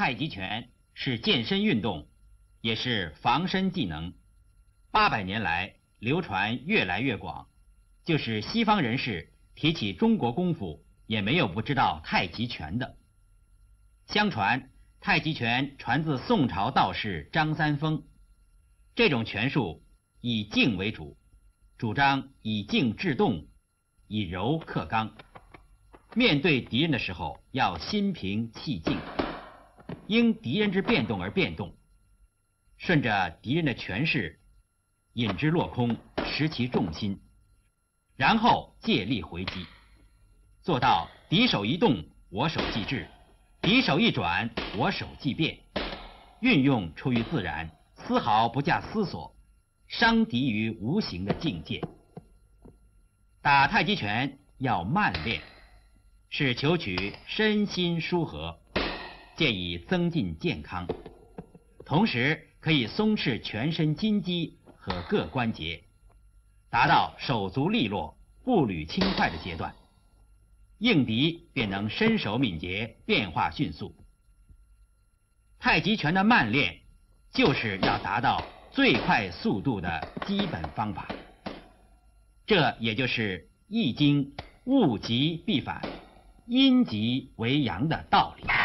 太极拳是健身运动，也是防身技能，800年来流传越来越广。就是西方人士提起中国功夫，也没有不知道太极拳的。相传太极拳传自宋朝道士张三丰，这种拳术以静为主，主张以静制动，以柔克刚。面对敌人的时候要心平气静，因敌人之变动而变动，顺着敌人的拳势引之落空，使其重心，然后借力回击，做到敌手一动我手即至，敌手一转我手即变，运用出于自然，丝毫不假思索，伤敌于无形的境界。打太极拳要慢练，是求取身心舒和，借以增进健康，同时可以松弛全身筋肌和各关节，达到手足利落、步履轻快的阶段，应敌便能身手敏捷，变化迅速。太极拳的慢练，就是要达到最快速度的基本方法。这也就是《易经》物极必反，阴极为阳的道理。